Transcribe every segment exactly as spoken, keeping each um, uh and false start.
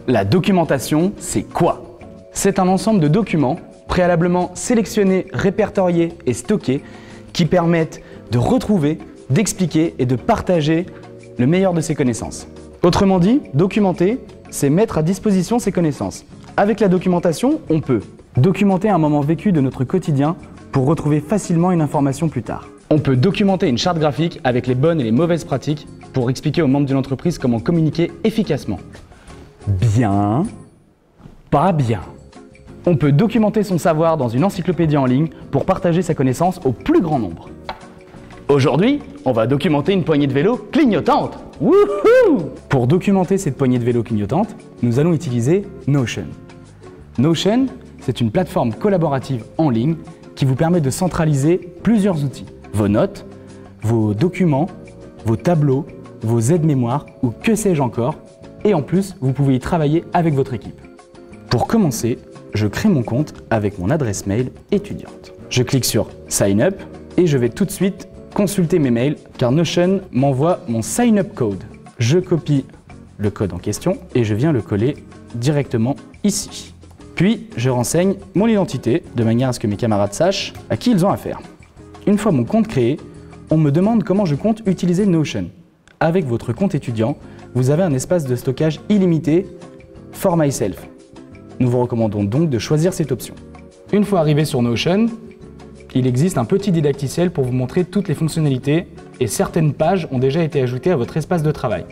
La documentation, c'est quoi? C'est un ensemble de documents préalablement sélectionnés, répertoriés et stockés qui permettent de retrouver, d'expliquer et de partager le meilleur de ses connaissances. Autrement dit, documenter, c'est mettre à disposition ses connaissances. Avec la documentation, on peut documenter un moment vécu de notre quotidien pour retrouver facilement une information plus tard. On peut documenter une charte graphique avec les bonnes et les mauvaises pratiques pour expliquer aux membres d'une entreprise comment communiquer efficacement. Bien, pas bien. On peut documenter son savoir dans une encyclopédie en ligne pour partager sa connaissance au plus grand nombre. Aujourd'hui, on va documenter une poignée de vélo clignotante. Wouhou! Pour documenter cette poignée de vélo clignotante, nous allons utiliser Notion. Notion, c'est une plateforme collaborative en ligne qui vous permet de centraliser plusieurs outils. Vos notes, vos documents, vos tableaux, vos aides-mémoires ou que sais-je encore. Et en plus, vous pouvez y travailler avec votre équipe. Pour commencer, je crée mon compte avec mon adresse mail étudiante. Je clique sur Sign Up et je vais tout de suite consulter mes mails car Notion m'envoie mon Sign Up Code. Je copie le code en question et je viens le coller directement ici. Puis, je renseigne mon identité de manière à ce que mes camarades sachent à qui ils ont affaire. Une fois mon compte créé, on me demande comment je compte utiliser Notion. Avec votre compte étudiant, vous avez un espace de stockage illimité for myself. Nous vous recommandons donc de choisir cette option. Une fois arrivé sur Notion, il existe un petit didacticiel pour vous montrer toutes les fonctionnalités et certaines pages ont déjà été ajoutées à votre espace de travail.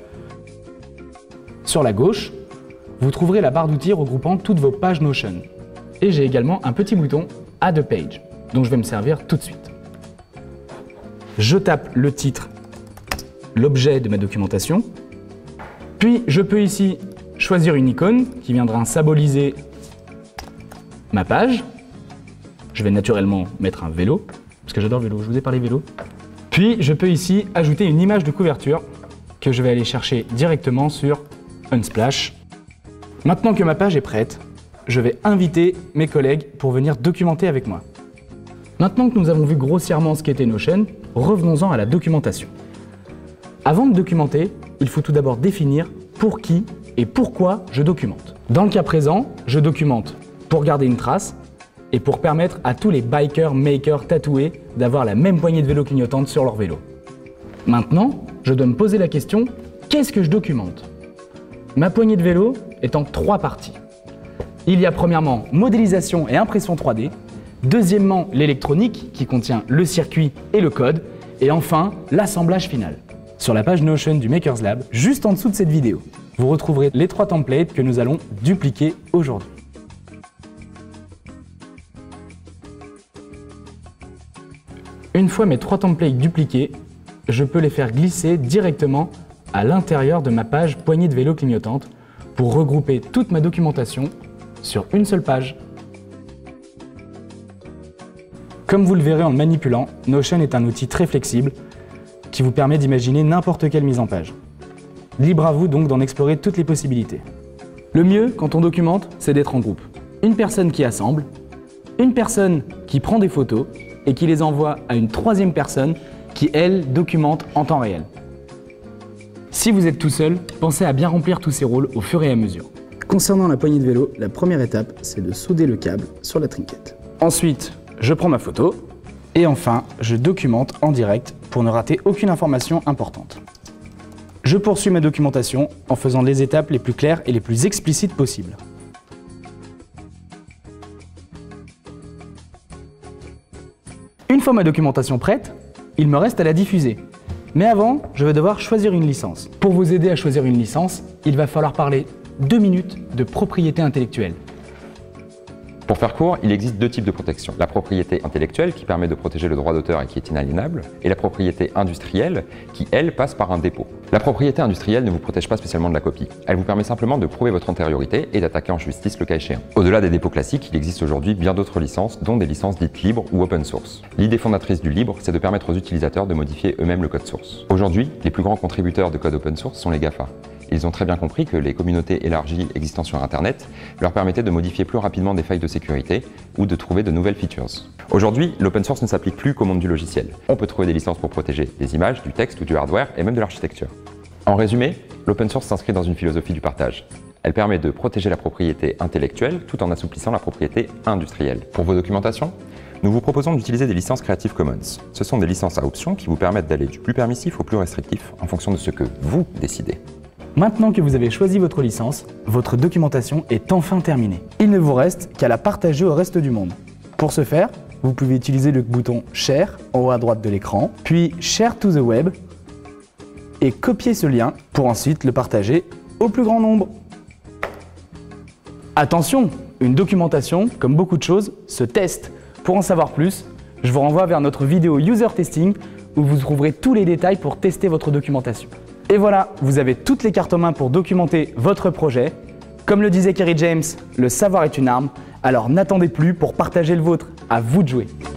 Sur la gauche, vous trouverez la barre d'outils regroupant toutes vos pages Notion. Et j'ai également un petit bouton Add a Page, dont je vais me servir tout de suite. Je tape le titre, l'objet de ma documentation, puis je peux ici choisir une icône qui viendra symboliser ma page. Je vais naturellement mettre un vélo, parce que j'adore le vélo, je vous ai parlé vélo. Puis je peux ici ajouter une image de couverture que je vais aller chercher directement sur Unsplash. Maintenant que ma page est prête, je vais inviter mes collègues pour venir documenter avec moi. Maintenant que nous avons vu grossièrement ce qu'était Notion, revenons-en à la documentation. Avant de documenter, il faut tout d'abord définir pour qui et pourquoi je documente. Dans le cas présent, je documente pour garder une trace et pour permettre à tous les bikers, makers, tatoués d'avoir la même poignée de vélo clignotante sur leur vélo. Maintenant, je dois me poser la question, qu'est-ce que je documente? Ma poignée de vélo est en trois parties. Il y a premièrement modélisation et impression trois D, deuxièmement l'électronique qui contient le circuit et le code, et enfin l'assemblage final. Sur la page Notion du Makers Lab, juste en dessous de cette vidéo, vous retrouverez les trois templates que nous allons dupliquer aujourd'hui. Une fois mes trois templates dupliqués, je peux les faire glisser directement à l'intérieur de ma page poignée de vélo clignotante pour regrouper toute ma documentation sur une seule page. Comme vous le verrez en le manipulant, Notion est un outil très flexible qui vous permet d'imaginer n'importe quelle mise en page. Libre à vous donc d'en explorer toutes les possibilités. Le mieux quand on documente, c'est d'être en groupe. Une personne qui assemble, une personne qui prend des photos et qui les envoie à une troisième personne qui, elle, documente en temps réel. Si vous êtes tout seul, pensez à bien remplir tous ces rôles au fur et à mesure. Concernant la poignée de vélo, la première étape, c'est de souder le câble sur la trinquette. Ensuite, je prends ma photo et enfin, je documente en direct pour ne rater aucune information importante. Je poursuis ma documentation en faisant les étapes les plus claires et les plus explicites possibles. Une fois ma documentation prête, il me reste à la diffuser. Mais avant, je vais devoir choisir une licence. Pour vous aider à choisir une licence, il va falloir parler deux minutes de propriété intellectuelle. Pour faire court, il existe deux types de protection. La propriété intellectuelle qui permet de protéger le droit d'auteur et qui est inaliénable, et la propriété industrielle qui, elle, passe par un dépôt. La propriété industrielle ne vous protège pas spécialement de la copie. Elle vous permet simplement de prouver votre antériorité et d'attaquer en justice le cas échéant. Au-delà des dépôts classiques, il existe aujourd'hui bien d'autres licences, dont des licences dites libres ou open source. L'idée fondatrice du libre, c'est de permettre aux utilisateurs de modifier eux-mêmes le code source. Aujourd'hui, les plus grands contributeurs de code open source sont les GAFA. Ils ont très bien compris que les communautés élargies existant sur Internet leur permettaient de modifier plus rapidement des failles de sécurité ou de trouver de nouvelles features. Aujourd'hui, l'open source ne s'applique plus qu'au monde du logiciel. On peut trouver des licences pour protéger des images, du texte ou du hardware et même de l'architecture. En résumé, l'open source s'inscrit dans une philosophie du partage. Elle permet de protéger la propriété intellectuelle tout en assouplissant la propriété industrielle. Pour vos documentations, nous vous proposons d'utiliser des licences Creative Commons. Ce sont des licences à option qui vous permettent d'aller du plus permissif au plus restrictif en fonction de ce que vous décidez. Maintenant que vous avez choisi votre licence, votre documentation est enfin terminée. Il ne vous reste qu'à la partager au reste du monde. Pour ce faire, vous pouvez utiliser le bouton Share en haut à droite de l'écran, puis Share to the Web et copier ce lien pour ensuite le partager au plus grand nombre. Attention, une documentation, comme beaucoup de choses, se teste. Pour en savoir plus, je vous renvoie vers notre vidéo User Testing où vous trouverez tous les détails pour tester votre documentation. Et voilà, vous avez toutes les cartes en main pour documenter votre projet. Comme le disait Kerry James, le savoir est une arme, alors n'attendez plus pour partager le vôtre. À vous de jouer.